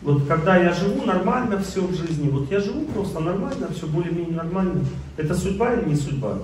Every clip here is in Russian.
Вот когда я живу нормально все в жизни, вот я живу просто нормально, все более-менее нормально, это судьба или не судьба?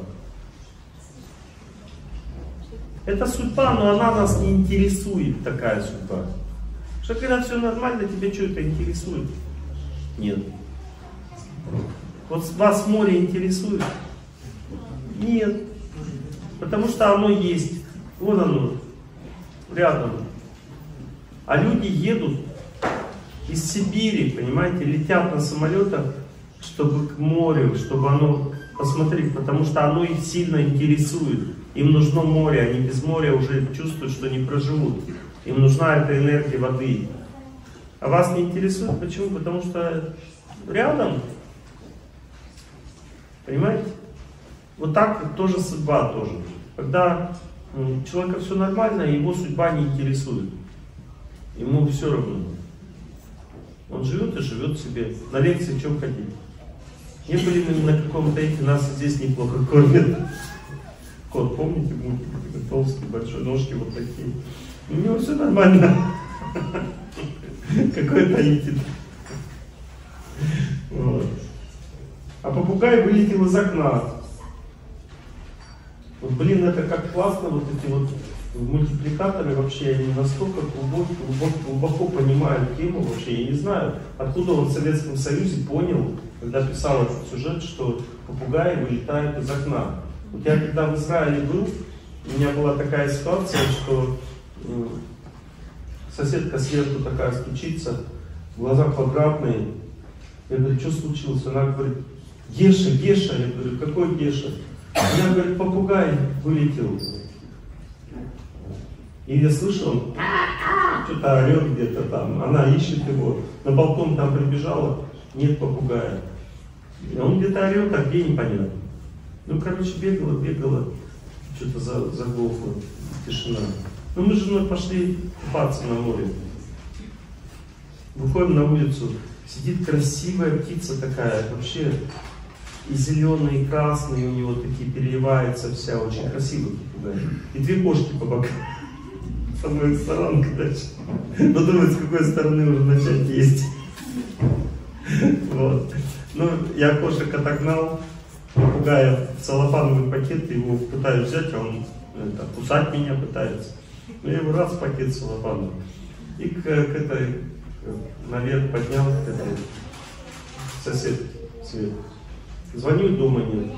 Это судьба, но она нас не интересует, такая судьба. Что когда все нормально, тебя что это интересует? Нет. Вот вас море интересует? Нет. Потому что оно есть. Вот оно, рядом. А люди едут из Сибири, понимаете, летят на самолетах, чтобы к морю, чтобы оно посмотреть, потому что оно их сильно интересует. Им нужно море, они без моря уже чувствуют, что не проживут. Им нужна эта энергия воды. А вас не интересует? Почему? Потому что рядом. Понимаете? Вот так тоже судьба тоже. Когда у человека все нормально, его судьба не интересует. Ему все равно. Он живет и живет себе. На лекции в чем ходить? Не были мы на каком-то эти, нас здесь неплохо кормят. Кот, помните, мультик такой толстый, большой, ножки вот такие. У него все нормально. Какой Таити. Вот. А попугай вылетел из окна. Вот, блин, это как классно, вот эти вот мультипликаторы вообще, они настолько глубоко понимают тему вообще. Я не знаю, откуда он в Советском Союзе понял, когда писал этот сюжет, что попугай вылетает из окна. Вот я когда в Израиле был, у меня была такая ситуация, что соседка сверху такая стучится, глаза квадратные. Я говорю, что случилось? Она говорит, Геша, Геша. Я говорю, какой Геша? Она говорит, попугай вылетел. И я слышу, он что-то орет где-то там. Она ищет его. На балкон там прибежала, нет попугая. И он где-то орет, а где непонятно. Ну, короче, бегала, что-то заглохло, тишина. Ну, мы с женой пошли купаться на море. Выходим на улицу, сидит красивая птица такая, вообще и зеленый, и красный у него такие, переливается вся, очень красивый попугай. И две кошки по бокам. Со мной сторонка дальше. Но думает, с какой стороны уже начать есть. Вот. Ну, я кошек отогнал, попугая в целлофановый пакет, его пытаюсь взять, а он кусать меня пытается. Ну, я его раз в пакет целлофановый. И к этой, наверх поднял, к этой соседке сверху. Звоню, дома нет.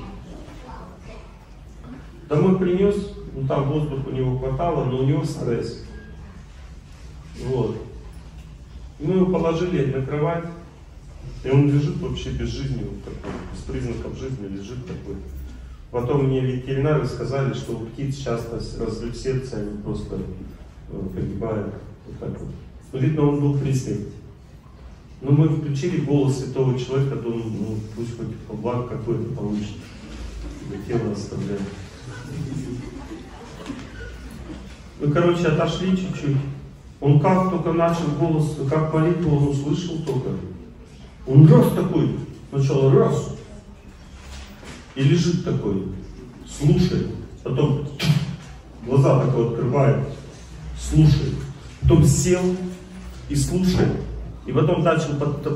Домой принес, ну там воздуха у него хватало, но у него стресс. Вот. И мы его положили на кровать, и он лежит вообще без жизни, вот такой, без признаков жизни лежит такой. Потом мне ветеринары сказали, что у птиц часто разрыв сердца, они просто погибают. Вот так вот. Но видно, он был при смерти. Но мы включили голос святого человека, думаю, ну пусть хоть благ какой-то получит. Тело оставляет. Мы, короче, отошли чуть-чуть. Он как только начал голос, как молитву он услышал только. Он раз такой, сначала раз. И лежит такой, слушает. Потом глаза такой открывает, слушает. Потом сел и слушает. И потом начал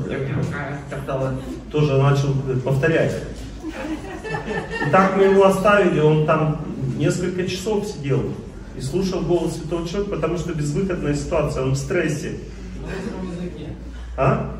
тоже начал повторять. И так мы его оставили, он там несколько часов сидел и слушал голос святого человека, потому что безвыходная ситуация, он в стрессе. А?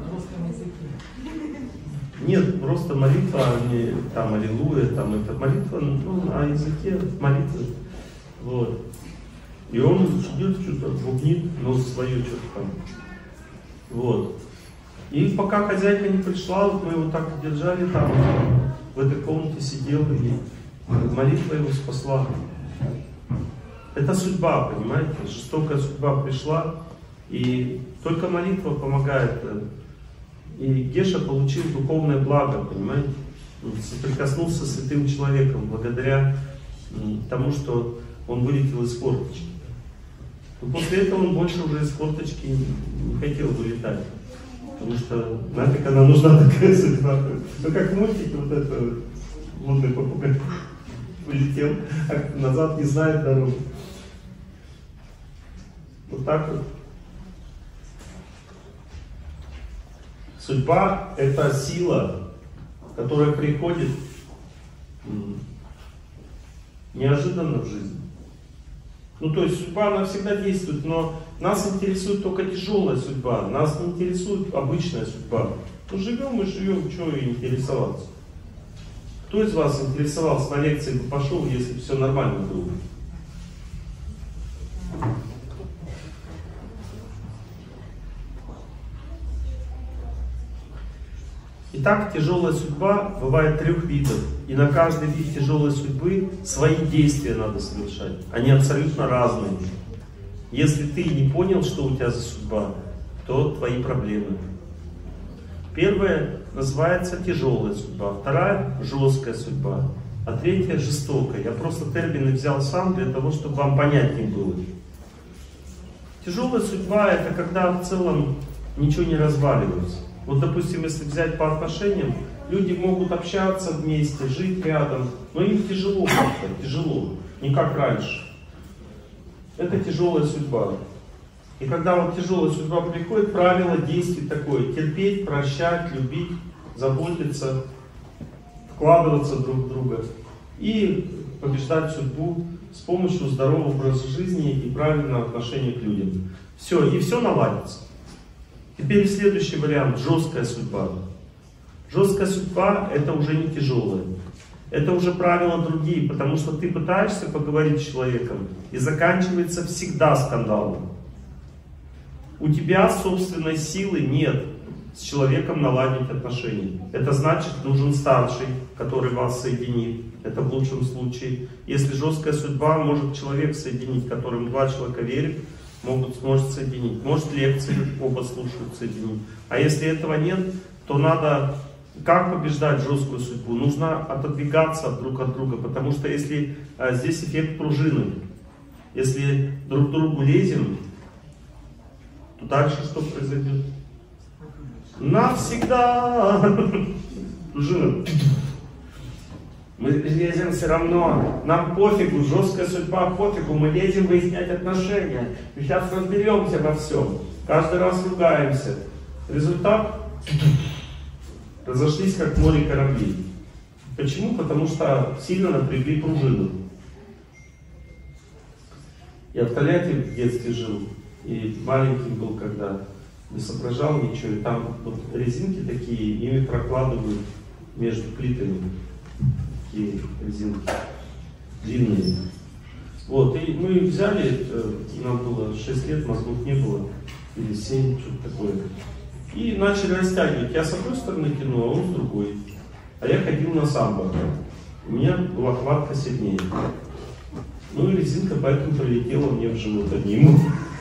Нет, просто молитва, не там аллилуйя, там это молитва, ну, на языке молитвы. Вот. И он сидит, что-то бубнит, но свое что-то там. Вот. И пока хозяйка не пришла, вот мы его так держали там, в этой комнате сидел, и молитва его спасла. Это судьба, понимаете? Жестокая судьба пришла, и только молитва помогает. И Геша получил духовное благо, понимаете? Он соприкоснулся с святым человеком благодаря тому, что он вылетел из форточки. Но после этого он больше уже из форточки не хотел вылетать. Потому что нафиг она нужна такая судьба. Ну как в мультике вот это лунный попугай вылетел, а назад не знает дорогу. Вот так вот. Судьба — это сила, которая приходит неожиданно в жизнь. Ну, то есть судьба, она всегда действует, но нас интересует только тяжелая судьба, нас не интересует обычная судьба. Ну, живем и живем, чего и интересоваться. Кто из вас интересовался на лекции бы пошел, если все нормально было? Итак, тяжелая судьба бывает 3 видов. И на каждый вид тяжелой судьбы свои действия надо совершать. Они абсолютно разные. Если ты не понял, что у тебя за судьба, то твои проблемы. Первая называется тяжелая судьба, вторая жесткая судьба, а третья жестокая. Я просто термины взял сам для того, чтобы вам понятнее было. Тяжелая судьба — это когда в целом ничего не разваливается. Вот, допустим, если взять по отношениям, люди могут общаться вместе, жить рядом, но им тяжело как-то, тяжело, не как раньше. Это тяжелая судьба. И когда вот тяжелая судьба приходит, правило действий такое: терпеть, прощать, любить, заботиться, вкладываться друг в друга и побеждать судьбу с помощью здорового образа жизни и правильного отношения к людям. Все, и все наладится. Теперь следующий вариант — жесткая судьба. Жесткая судьба — это уже не тяжелая. Это уже правила другие, потому что ты пытаешься поговорить с человеком, и заканчивается всегда скандалом. У тебя собственной силы нет с человеком наладить отношения. Это значит, нужен старший, который вас соединит. Это в лучшем случае. Если жесткая судьба, может человек соединить, которым 2 человека верят, сможет соединить. Может лекции оба слушают, соединить. А если этого нет, то надо... Как побеждать жесткую судьбу? Нужно отодвигаться друг от друга, потому что если здесь эффект пружины, если друг к другу лезем, то дальше что произойдет? Навсегда! Пружина. Мы лезем все равно, нам пофигу, жесткая судьба пофигу, мы лезем выяснять отношения. И сейчас разберемся во всем. Каждый раз ругаемся. Результат? Разошлись как море кораблей. Почему? Потому что сильно напрягли пружину. Я в Тольятти в детстве жил, и маленьким был, когда не соображал ничего, и там вот резинки такие, ими прокладывают между плитами. Такие резинки длинные. Вот, и мы взяли, нам было 6 лет, мозгов не было, или 7, что-то такое. И начали растягивать. Я с одной стороны тяну, а он с другой. А я ходил на самбо. У меня была хватка сильнее. Ну и резинка поэтому прилетела мне в живот одним.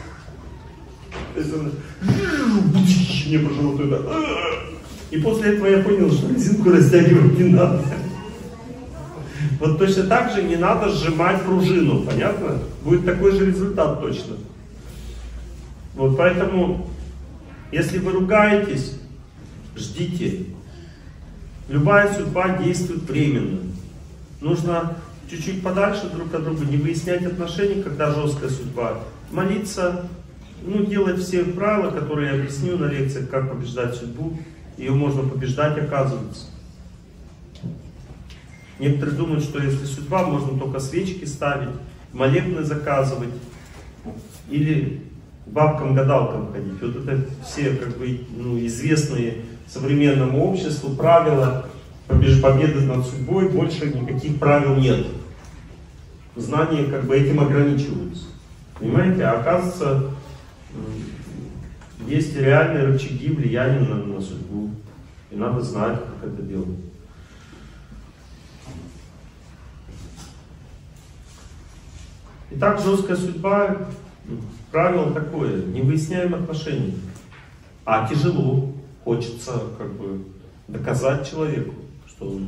Мне по животу это. И после этого я понял, что резинку растягивать не надо. Вот точно так же не надо сжимать пружину. Понятно? Будет такой же результат точно. Вот поэтому... Если вы ругаетесь, ждите. Любая судьба действует временно. Нужно чуть-чуть подальше друг от друга, не выяснять отношения, когда жесткая судьба. Молиться, ну, делать все правила, которые я объясню на лекциях, как побеждать судьбу. Ее можно побеждать, оказывается. Некоторые думают, что если судьба, можно только свечки ставить, молебны заказывать или... бабкам-гадалкам ходить. Вот это все как бы известные современному обществу правила победы над судьбой, больше никаких правил нет. Знания как бы этим ограничиваются. Понимаете? А оказывается, есть реальные рычаги влияния на судьбу. И надо знать, как это делать. Итак, жесткая судьба. Правило такое: не выясняем отношений. А тяжело. Хочется как бы доказать человеку, что он...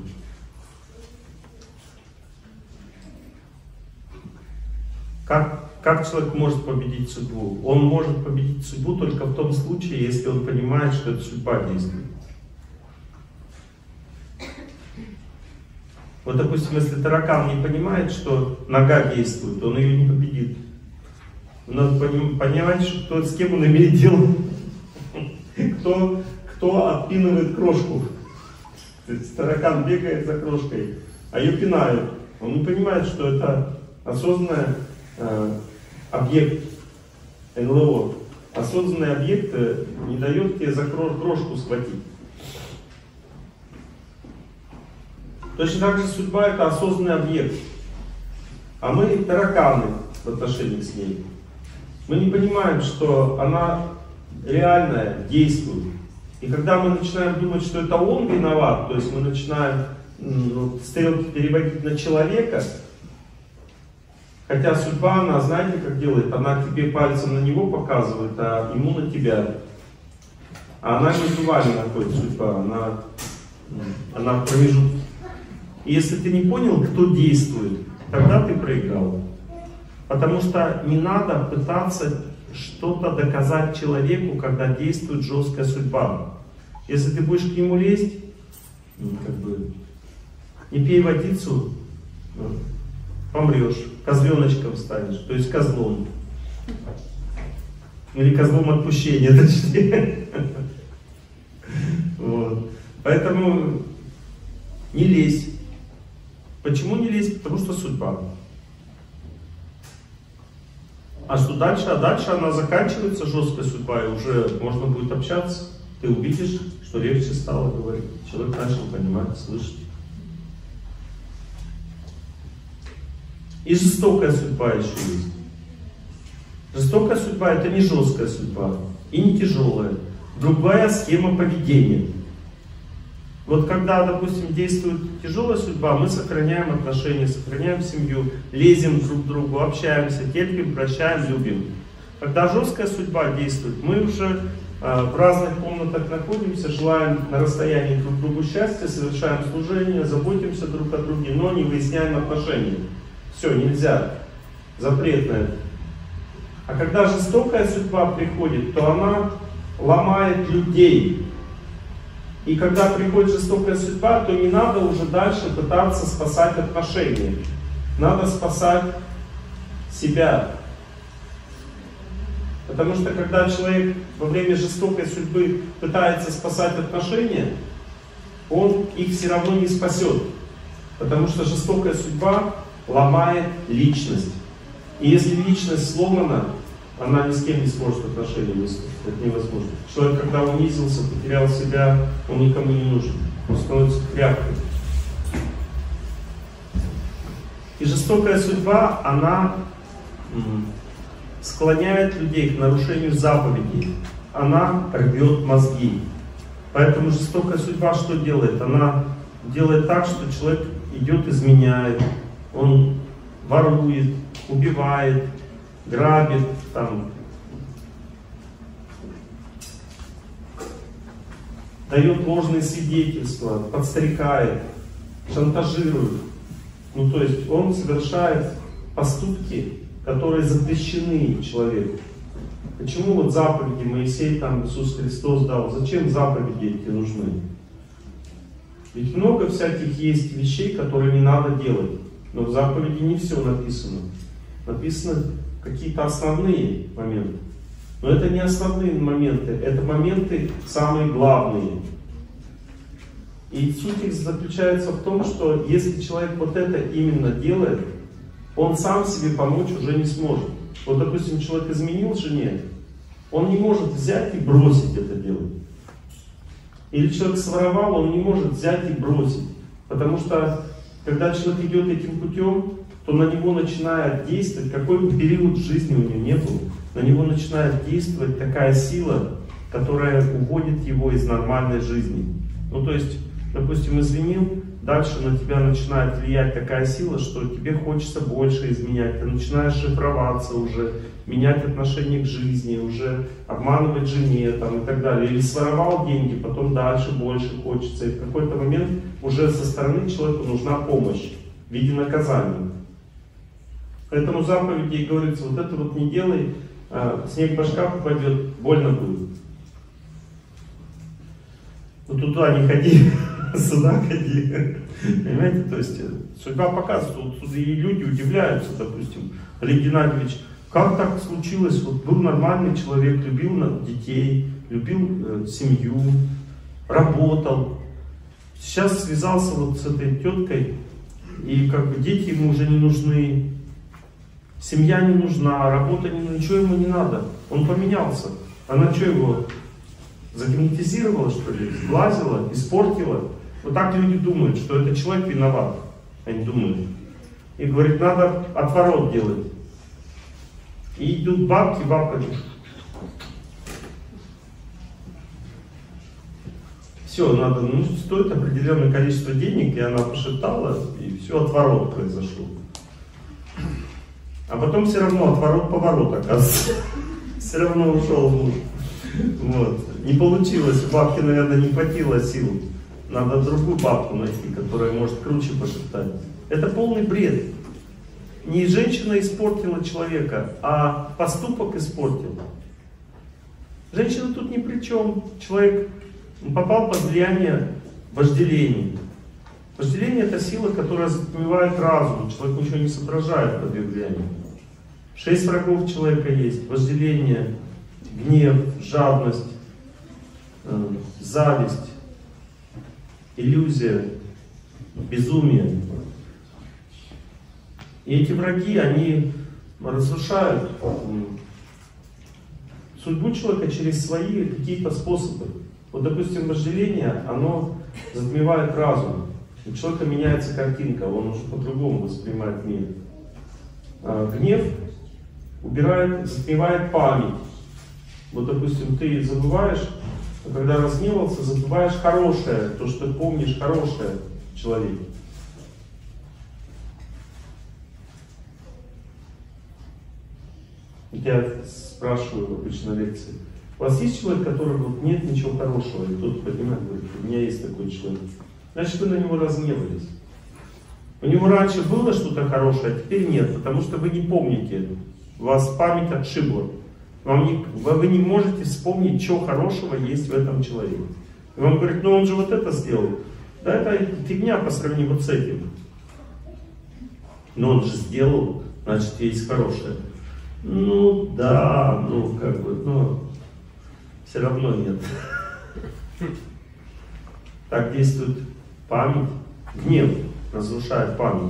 Как человек может победить судьбу? Он может победить судьбу только в том случае, если он понимает, что это судьба действует. Вот, допустим, если таракан не понимает, что нога действует, он ее не победит. Надо понимать, что, с кем он имеет дело, кто кто отпинывает крошку. То есть таракан бегает за крошкой, а ее пинают. Он не понимает, что это осознанный объект НЛО. Осознанный объект не дает тебе за крошку схватить. Точно так же судьба — это осознанный объект. А мы тараканы в отношении с ней. Мы не понимаем, что она реальная, действует. И когда мы начинаем думать, что это он виноват, то есть мы начинаем стрелки переводить на человека, хотя судьба, она, знаете, как делает? Она тебе пальцем на него показывает, а ему на тебя. А она между вами находится, судьба, она в промежутке. И если ты не понял, кто действует, тогда ты проиграл. Потому что не надо пытаться что-то доказать человеку, когда действует жесткая судьба. Если ты будешь к нему лезть, не пей водицу, помрешь, козленочком станешь, то есть козлом. Или козлом отпущения, точнее. Вот. Поэтому не лезь. Почему не лезть? Потому что судьба. А что дальше? А дальше она заканчивается, жесткая судьба, и уже можно будет общаться. Ты увидишь, что легче стало говорить. Человек начал понимать, слышать. И жестокая судьба еще есть. Жестокая судьба — это не жесткая судьба и не тяжелая. Другая схема поведения. Вот когда, допустим, действует тяжелая судьба, мы сохраняем отношения, сохраняем семью, лезем друг к другу, общаемся, терпим, прощаем, любим. Когда жесткая судьба действует, мы уже в разных комнатах находимся, желаем на расстоянии друг другу счастья, совершаем служение, заботимся друг о друге, но не выясняем отношения. Все, нельзя. Запрет на это. А когда жестокая судьба приходит, то она ломает людей. И когда приходит жестокая судьба, то не надо уже дальше пытаться спасать отношения. Надо спасать себя. Потому что когда человек во время жестокой судьбы пытается спасать отношения, он их все равно не спасет. Потому что жестокая судьба ломает личность. И если личность сломана, она ни с кем не сможет отношения выстроить. Это невозможно. Человек, когда унизился, потерял себя, он никому не нужен. Он становится тряпкой. И жестокая судьба, она склоняет людей к нарушению заповедей. Она рвет мозги. Поэтому жестокая судьба что делает? Она делает так, что человек идет, изменяет, он ворует, убивает, грабит, там, дает ложные свидетельства, подстрекает, шантажирует. Ну, то есть он совершает поступки, которые запрещены человеку. Почему вот заповеди Моисей, там, Иисус Христос дал? Зачем заповеди эти нужны? Ведь много всяких есть вещей, которые не надо делать. Но в заповеди не все написано. Написано какие-то основные моменты. Но это не основные моменты, это моменты самые главные. И суть их заключается в том, что если человек вот это именно делает, он сам себе помочь уже не сможет. Вот, допустим, человек изменил жене, он не может взять и бросить это дело. Или человек своровал, он не может взять и бросить. Потому что, когда человек идет этим путем, то на него начинает действовать, какой бы период жизни у него не был, на него начинает действовать такая сила, которая уводит его из нормальной жизни. Ну, то есть, допустим, изменил, дальше на тебя начинает влиять такая сила, что тебе хочется больше изменять. Ты начинаешь шифроваться уже, менять отношение к жизни, уже обманывать жене там, и так далее. Или своровал деньги, потом дальше больше хочется. И в какой-то момент уже со стороны человеку нужна помощь в виде наказания. Поэтому в заповеди говорится, вот это вот не делай, снег в башка попадет, больно будет. Ну туда не ходи, сюда ходи. Понимаете, то есть судьба показывает, вот и люди удивляются, допустим, Олег Геннадьевич, как так случилось, вот был нормальный человек, любил детей, любил семью, работал. Сейчас связался вот с этой теткой, и как бы дети ему уже не нужны, семья не нужна, работа не нужна, ничего ему не надо. Он поменялся. Она что, его загипнотизировала, что ли, сглазила, испортила? Вот так люди думают, что этот человек виноват. Они думают. И говорит, надо отворот делать. И идут бабки, бабка говорит, все, надо, ну, стоит определенное количество денег, и она пошептала, и все, отворот произошел. А потом все равно отворот-поворот, оказывается. Все равно ушел муж. Вот. Не получилось, у бабки, наверное, не хватило сил. Надо другую бабку найти, которая может круче пошептать. Это полный бред. Не женщина испортила человека, а поступок испортил. Женщина тут ни при чем. Человек попал под влияние вожделения. Вожделение — это сила, которая затмевает разум. Человек ничего не соображает под ее влиянием. 6 врагов человека есть. Вожделение, гнев, жадность, зависть, иллюзия, безумие. И эти враги, они разрушают судьбу человека через свои какие-то способы. Вот, допустим, вожделение, оно затмевает разум. У человека меняется картинка, он уже по-другому воспринимает мир. Гнев затмевает память. Вот, допустим, ты забываешь, когда разгневался, забываешь хорошее, то, что помнишь хорошее в человеке. Я спрашиваю обычно на лекции, у вас есть человек, которого вот нет ничего хорошего? И кто-то поднимает, говорит, у меня есть такой человек. Значит, вы на него разгневались. У него раньше было что-то хорошее, а теперь нет, потому что вы не помните. Вас память отшибла. Вы не можете вспомнить, что хорошего есть в этом человеке. И вам говорит, ну он же вот это сделал. Да это фигня по сравнению вот с этим. Но он же сделал, значит есть хорошее. Ну да, ну как бы, но все равно нет. Так действует память. Гнев разрушает память.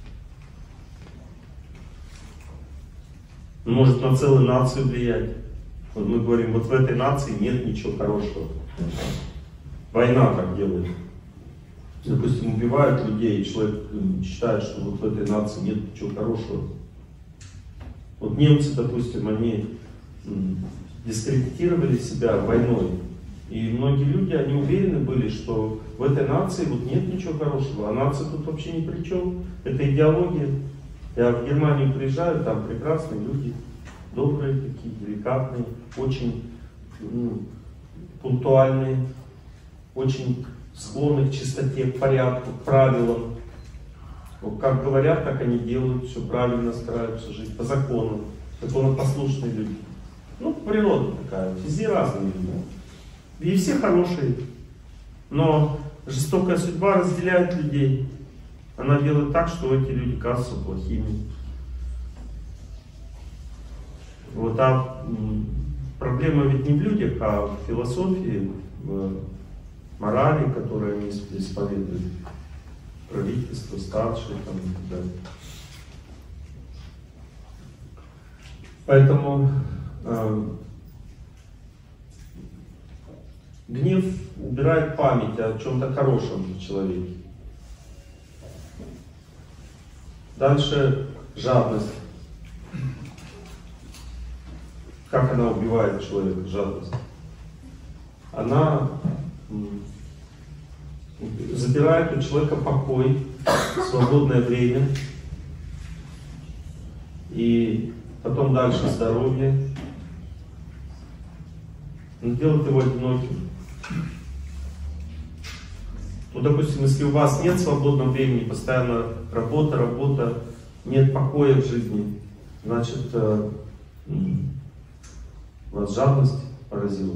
Может на целую нацию влиять. Вот мы говорим, вот в этой нации нет ничего хорошего. Война так делает. Допустим, убивают людей, и человек считает, что вот в этой нации нет ничего хорошего. Вот немцы, допустим, они дискредитировали себя войной. И многие люди, они уверены были, что в этой нации вот нет ничего хорошего, а нация тут вообще ни при чем. Это идеология. Я в Германию приезжаю, там прекрасные люди, добрые такие, деликатные, очень пунктуальные, очень склонны к чистоте, к порядку, к правилам. Вот как говорят, так они делают, все правильно, стараются жить по закону. Законопослушные люди. Ну, природа такая, везде разные люди. И все хорошие. Но жестокая судьба разделяет людей. Она делает так, что эти люди кажутся плохими. Вот, а проблема ведь не в людях, а в философии, в морали, которую они исповедуют. Правительство, старшие там, и так далее. Поэтому гнев убирает память о чем-то хорошем в человеке. Дальше жадность. Как она убивает человека, жадность? Она забирает у человека покой, свободное время, и потом дальше здоровье. Но делает его одиноким. Ну, допустим, если у вас нет свободного времени, постоянно работа, нет покоя в жизни, значит, вас жадность поразила.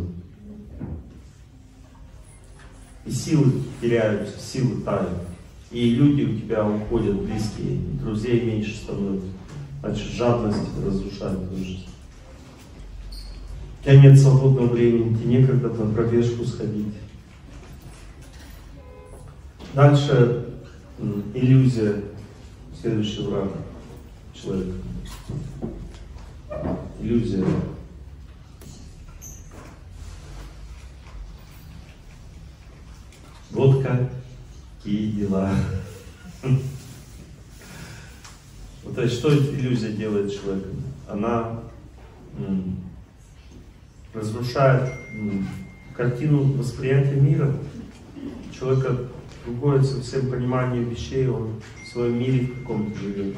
И силы теряются, силы тают. И люди у тебя уходят близкие, друзей меньше становится. Значит, жадность разрушает твою жизнь. У тебя нет свободного времени, тебе некогда на пробежку сходить. Дальше иллюзия, следующий враг человека. Иллюзия. Водка и дела. То есть, что иллюзия делает с человеком? Она разрушает картину восприятия мира. Человека другое совсем понимание вещей, он в своем мире в каком-то живет.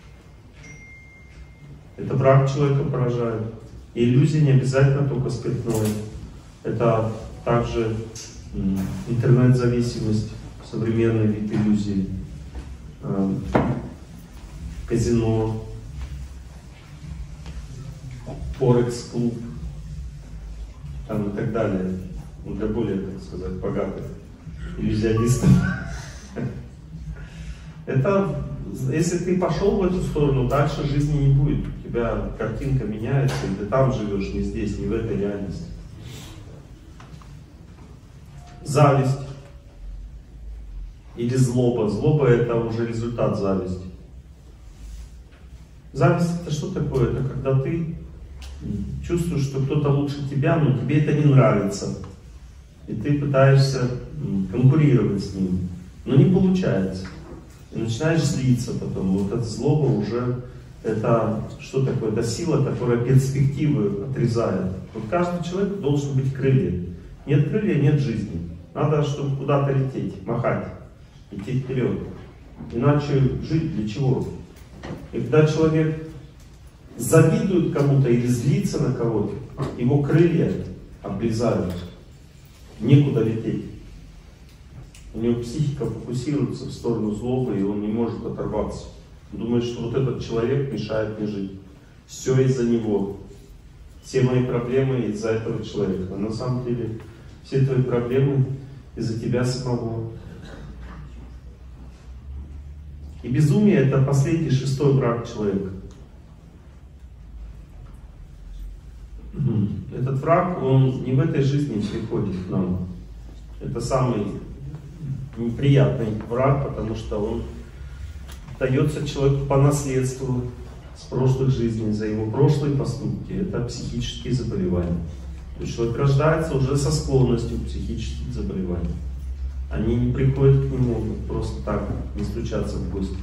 Это враг человека поражает. И иллюзия не обязательно только спиртное. Это также интернет-зависимость, современный вид иллюзии, казино, форекс-клуб там, и так далее. Для более, так сказать, богатых иллюзионистов. Это, если ты пошел в эту сторону, дальше жизни не будет. У тебя картинка меняется, и ты там живешь, не здесь, не в этой реальности. Зависть или злоба. Злоба — это уже результат зависти. Зависть — это что такое? Это когда ты чувствуешь, что кто-то лучше тебя, но тебе это не нравится. И ты пытаешься конкурировать с ним, но не получается. И начинаешь злиться потом. Вот эта злоба уже, это что такое? Это сила, которая перспективы отрезает. Вот каждый человек должен быть крылья. Нет крылья, нет жизни. Надо, чтобы куда-то лететь, махать, идти вперед. Иначе жить для чего? И когда человек завидует кому-то или злится на кого-то, его крылья обрезают. Некуда лететь. У него психика фокусируется в сторону злобы, и он не может оторваться. Он думает, что вот этот человек мешает мне жить. Все из-за него. Все мои проблемы из-за этого человека. А на самом деле все твои проблемы из-за тебя самого. И безумие — это последний, шестой враг человека. Этот враг, он не в этой жизни приходит к нам. Это самый неприятный враг, потому что он дается человеку по наследству с прошлых жизней, за его прошлые поступки. Это психические заболевания. То есть человек рождается уже со склонностью к психическим заболеваниям. Они не приходят к нему просто так, не стучатся в гости.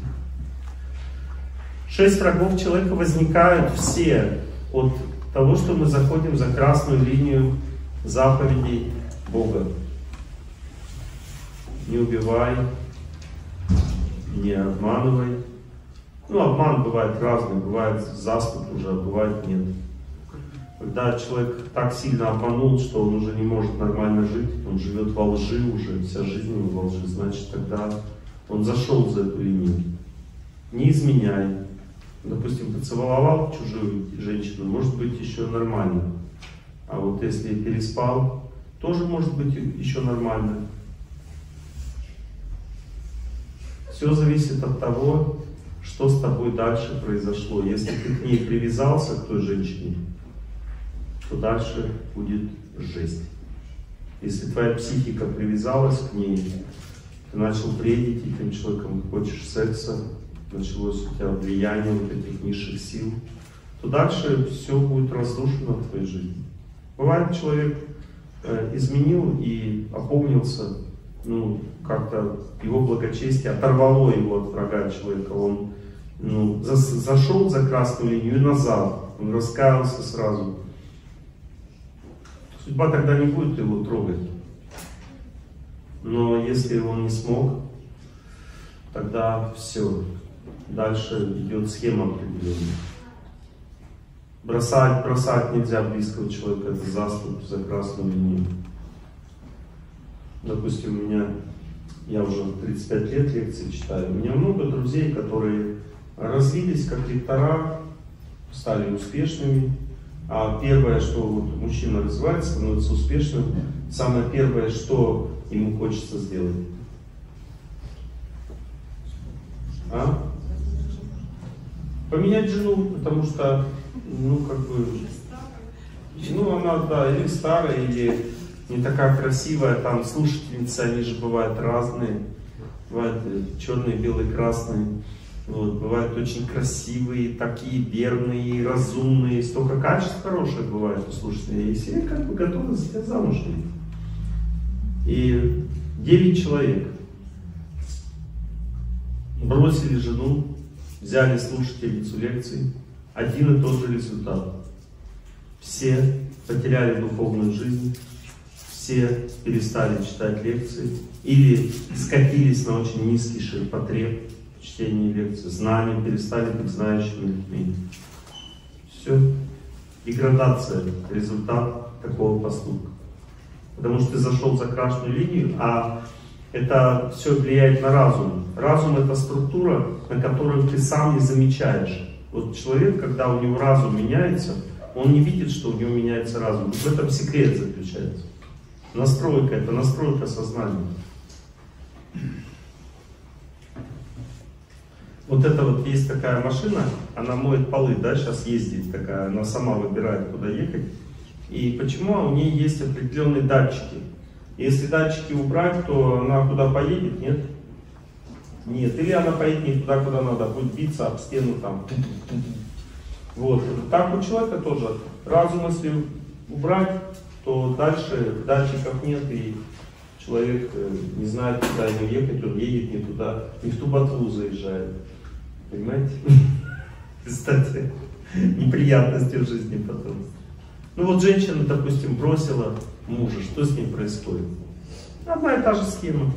6 врагов человека возникают все от того, что мы заходим за красную линию заповедей Бога. Не убивай, не обманывай. Ну, обман бывает разный, бывает заступ уже, а бывает нет. Когда человек так сильно обманул, что он уже не может нормально жить, он живет во лжи уже, вся жизнь его во лжи, значит, тогда он зашел за эту линию. Не изменяй. Допустим, поцеловал чужую женщину, может быть еще нормально. А вот если переспал, тоже может быть еще нормально. Все зависит от того, что с тобой дальше произошло. Если ты к ней привязался, к той женщине, то дальше будет жесть. Если твоя психика привязалась к ней, ты начал бредить этим человеком, хочешь секса, началось у тебя влияние вот этих низших сил, то дальше все будет разрушено в твоей жизни. Бывает, человек изменил и опомнился, ну, как-то его благочестие оторвало его от врага человека, он зашел за красную линию и назад, он раскаялся сразу. Судьба тогда не будет его трогать. Но если он не смог, тогда все. Дальше идет схема определенная. Бросать нельзя близкого человека, это заступ за красную линию. Допустим, я уже 35 лет лекции читаю, у меня много друзей, которые развились как лектора, стали успешными. А первое, что вот мужчина развивается, становится успешным, самое первое, что ему хочется сделать. Поменять жену, потому что, она, да, или старая, или не такая красивая, там слушательницы, они же бывают разные. бывают черные, белые, красные. Вот, бывают очень красивые, такие верные, разумные, столько качеств хороших бывает у слушателей. И все как бы готовы за тебя замуж. И 9 человек бросили жену, взяли слушательницу лекций, один и тот же результат. Все потеряли духовную жизнь, все перестали читать лекции или скатились на очень низкий ширпотреб в чтении лекций, знаний, перестали быть знающими людьми. Все. Деградация, результат такого поступка. Потому что ты зашел за красную линию, а это все влияет на разум. Разум — это структура, на которую ты сам не замечаешь. Вот человек, когда у него разум меняется, он не видит, что у него меняется разум. В этом секрет заключается. Настройка — это настройка сознания. Вот это вот есть такая машина, она моет полы, да, сейчас ездит такая, она сама выбирает, куда ехать. И почему? У нее есть определенные датчики. Если датчики убрать, то она куда поедет? Нет? Нет. Или она поедет не туда, куда надо, будет биться об стену там. Вот. Так у человека тоже. Разум, если убрать, то дальше датчиков нет, и человек не знает, куда ему ехать, он едет не туда, не в ту ботву заезжает. Понимаете? Кстати, неприятности в жизни потом. Ну вот женщина, допустим, бросила мужа, что с ней происходит? Одна и та же схема.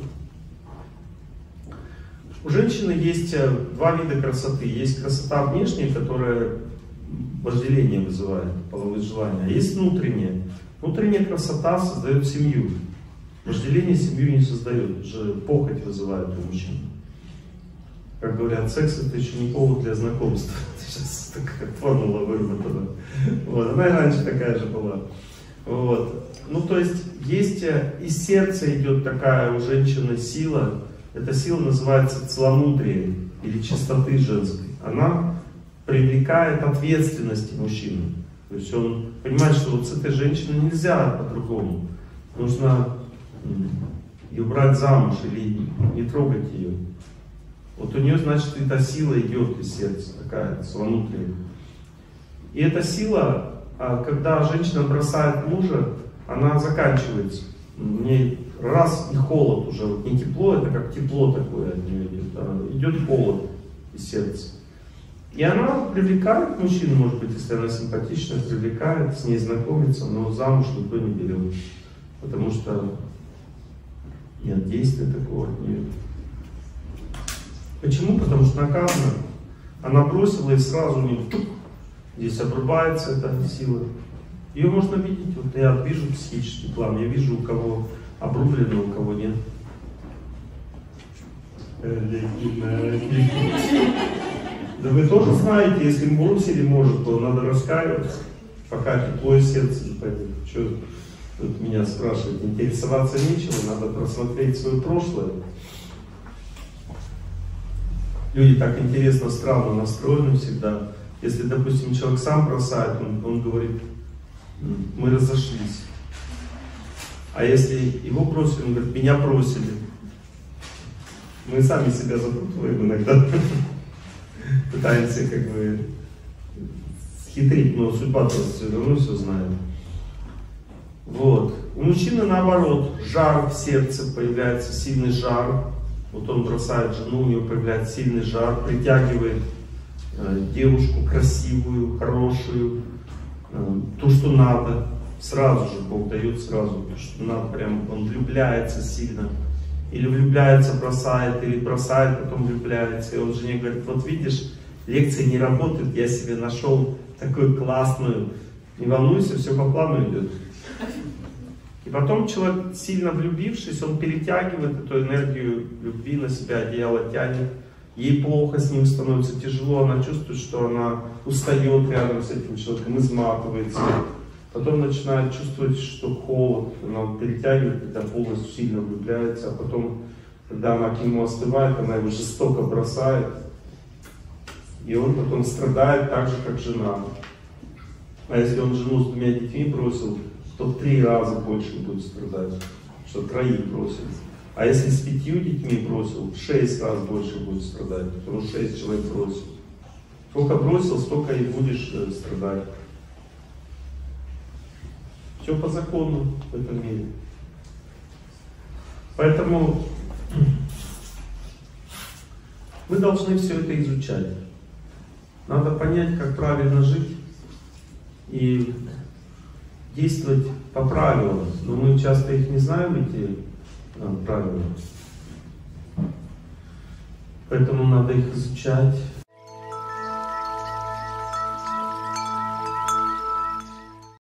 У женщины есть два вида красоты. Есть красота внешняя, которая вожделение вызывает, половые желания. А есть внутренняя. Внутренняя красота создает семью. Вожделение семью не создает, это же похоть вызывает у мужчин. Как говорят, секс — это еще не повод для знакомства. Сейчас такая формула выработана. Вот. Она и раньше такая же была. Вот. Ну, то есть из сердца идет такая у женщины сила. Эта сила называется целомудрие или чистоты женской. Она привлекает ответственности мужчины. То есть он понимает, что вот с этой женщиной нельзя по-другому. Нужно ее брать замуж или не трогать ее. Вот у нее, значит, эта сила идет из сердца, такая целомудрие. И эта сила, когда женщина бросает мужа, она заканчивается. В ней раз и холод уже, вот не тепло, это как тепло такое от нее идет, а идет холод из сердца. И она привлекает мужчину, может быть, если она симпатичная, привлекает, с ней знакомится, но замуж никто не берет. Потому что нет действия такого от нее. Почему? Потому что наказана. Она бросила и сразу у нее здесь обрубается эта сила. Ее можно видеть. Вот я вижу психический план, я вижу, у кого обрублено, у кого нет. Да вы тоже знаете, если бросили, может, то надо раскаиваться, пока тепло из сердца не пойдет. Что тут меня спрашивают? Интересоваться нечего, надо просмотреть свое прошлое. Люди так интересно, странно настроены всегда. Если, допустим, человек сам бросает, он говорит, мы разошлись. А если его бросили, он говорит, меня бросили. Мы сами себя запутываем иногда. Пытаемся как бы схитрить, но судьба все равно все знает. Вот. У мужчины наоборот, жар в сердце появляется, сильный жар. Вот он бросает жену, у него появляется сильный жар, притягивает девушку красивую, хорошую, ту, что надо. Сразу же Бог дает сразу, то, что надо, прям он влюбляется сильно. Или влюбляется, бросает, или бросает, потом влюбляется. И он жене говорит, вот видишь, лекции не работают, я себе нашел такую классную. Не волнуйся, все по плану идет. И потом человек, сильно влюбившись, он перетягивает эту энергию любви на себя, одеяло тянет. Ей плохо, с ним становится тяжело, она чувствует, что она устает рядом с этим человеком, изматывается. Потом начинает чувствовать, что холод, она перетягивает, когда полностью сильно влюбляется, а потом, когда она к нему остывает, она его жестоко бросает. И он потом страдает так же, как жена. А если он жену с 2 детьми бросил, то в 3 раза больше будет страдать, что 3 бросил. А если с 5 детьми бросил, в 6 раз больше будет страдать, потому что 6 человек бросил. Сколько бросил, столько и будешь страдать. Все по закону в этом мире. Поэтому мы должны все это изучать. Надо понять, как правильно жить и действовать по правилам. Но мы часто их не знаем, эти правила. Поэтому надо их изучать,